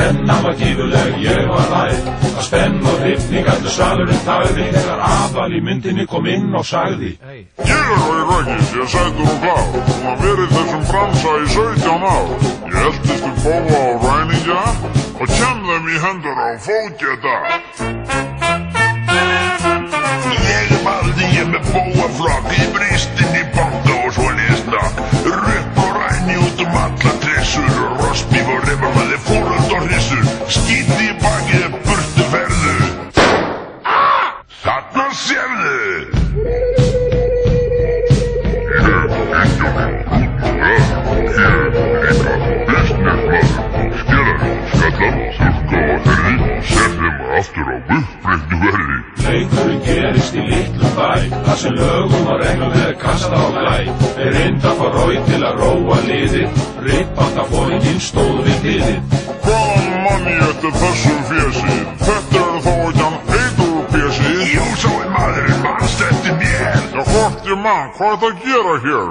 Spennan var gífurleg, ég var ræð. Það spenn og hrifning, allur salurinn þagði. Þegar aðal í myndinni kom inn og sagði: Ég Rói Röggis, ég sætur og glár. Hún har verið þessum bransa í 17 ár. Ég eldist bóa og ræningja og kem þeim í hendur á fótgeta. Ég valdi ég með bóaflokk í bristin í banka og svona í snakk. Röpp og ræni út alla tressur og rossbíf og remarmaði fóröld og hrissur. Skíti í bakið burtu ferðu. Þarna sérðu. Aftur á uppbreyttu verði. Leikurinn gerist í litlum bæ, þar sem lögum og reglum kasta á glæ. Þeir reynda að fá Rói til að róa liðið, ribbandafóringinn stóð við hliðið. Hvaðan mann ég eftir þessum fjesið? Þetta þó ekki hann Eidur-fjesið? Jú, svo maðurinn mannst eftir mér. Já, hvort ég mann, hvað það að gera hér?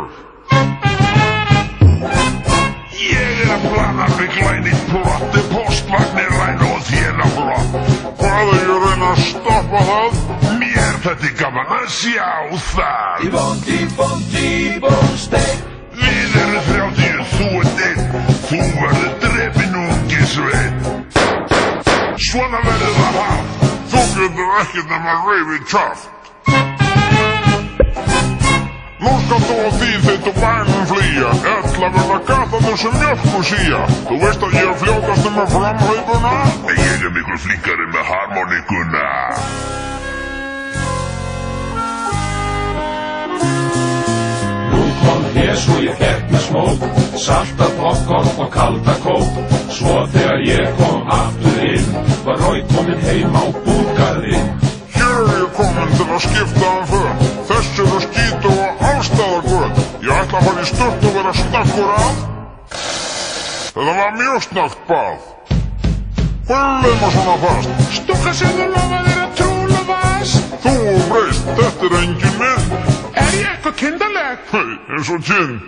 Ég að plana með glænýtt plotti, postvagnir ræn og þéna flott. Hvað ég reyna að stoppa það? Mér þetta gaman að sjá það. Í bondi, bónsteinn. Við 30, þú einn. Þú verður drepinn ungi sveinn. Svona verður það haft. Þú getur ekkert nema reyfið kjaft. Nú skal þú og þín þitt og bænum flýja. Ella verða gata þessu mjölku síja. Þú veist að ég fljótast með framhlaupuna. En ég miklu flinkari með harmonikuna. Nú kom hes og ég fekk með smók, salta popcorn og kalda kók. Svo þegar ég kom aftur inn, var Rói kominn heim á búgarðinn. Hér ég kominn til að skipta föt. Þessi skítu og allstaðargöt. Ég ætla að fara í stört og vera snakkur að. Þetta var mjög snakt bað. Hölum og svona fast. Stúlka sem þú lofaðir að trúla vast. Þú breyst, þetta engin mynd. Ég eitthvað kindarleg? Hei, eins og kinn.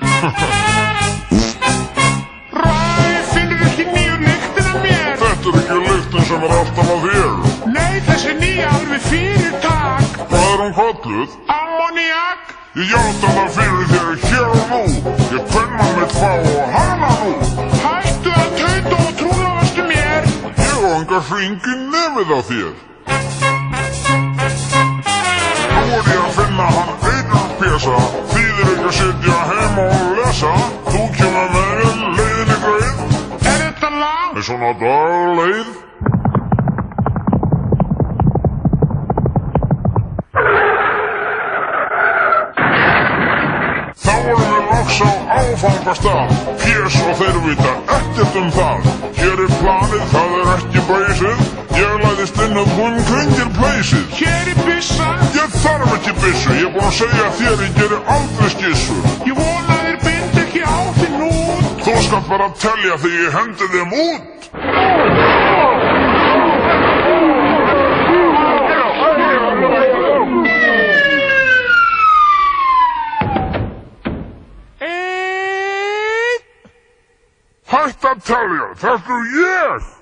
Rói, finnur ekki nýju lyktina mér? Þetta ekki lyktin sem alltaf á þér. Nei, þessi nýja alveg fyrirtak. Hvað hún kalluð? Ammoniak. Ég játa það fyrir þér hér og nú. Ég kvenna mitt fá og hana nú. Hættu að tauta og trúlofastu mér. Ég á enga hringi nefið á þér. Nú ég að finna hann Eidur-pjesa. Þýðir ekki að sitja heima og lesa. Þú kemur með mér leiðinni greið. Þetta langt? Svona dagleið. Þá vorum við loks á áfangastað. Fjess og þeir vita ekkert það. Hér planið, það ekki breysið. Ég læðist inn og hún kringir pleysið. Hér byssa. Ég þarf ekki byssu, ég búinn að segja þér ég geri aldrei skissu. Ég vona þér bind ekki á þinn út. Þú skalt bara telja þegar ég hendi þeim út. Hætt að telja, þetta ég!